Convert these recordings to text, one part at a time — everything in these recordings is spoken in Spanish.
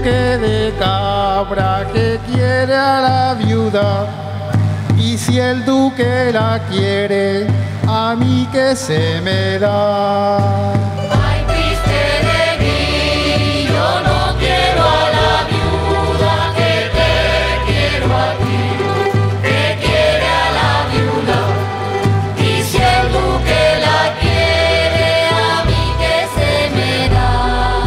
duque de Cabra que quiere a la viuda, y si el duque la quiere, a mí que se me da. Ay, triste de mí, yo no quiero a la viuda, que te quiero a ti, que quiere a la viuda, y si el duque la quiere, a mí que se me da.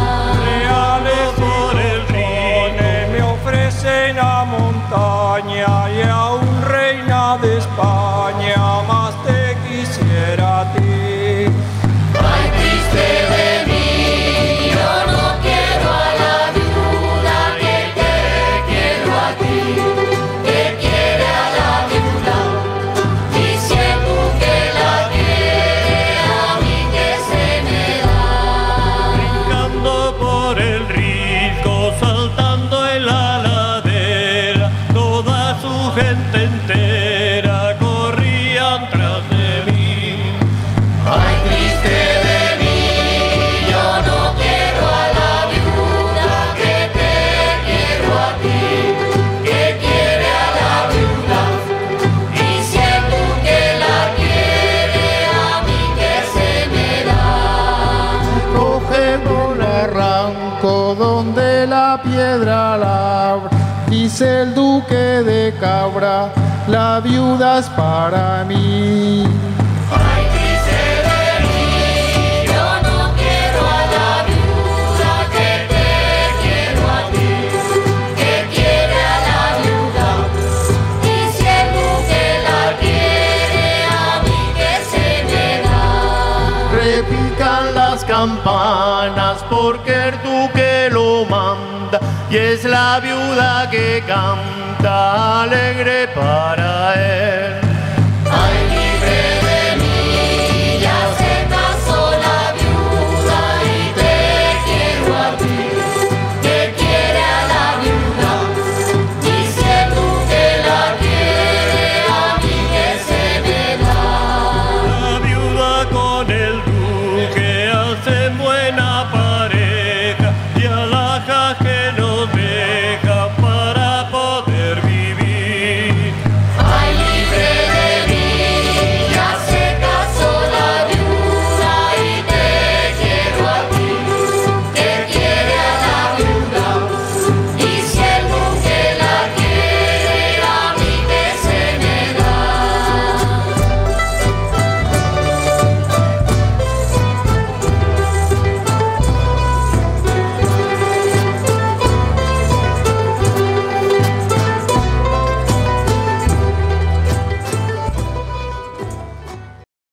Reales por el Rin me ofrecen a montaña y aún reina de España, más te quisiera a ti. Ay, triste de mí, yo no quiero a la viuda, que te quiero a ti, que quiere a la viuda, y si el duque la quiere, a mí que se me da. Brincando por el risco, saltando en la ladera, toda su gente entera corrían tras de mí. Ay, triste de mí, yo no quiero a la viuda, que te quiero a ti, que quiere a la viuda, y si el duque la quiere, a mí que se me da. Coge por arranco donde la piedra labra, dice el duque de Cabra, la viuda es para mí. Ay, triste de mí, yo no quiero a la viuda, que te quiero a ti, que quiere a la viuda, y si el duque la quiere, a mí que se me da. Repican las campanas porque el duque lo manda, y es la viuda que canta alegre para él.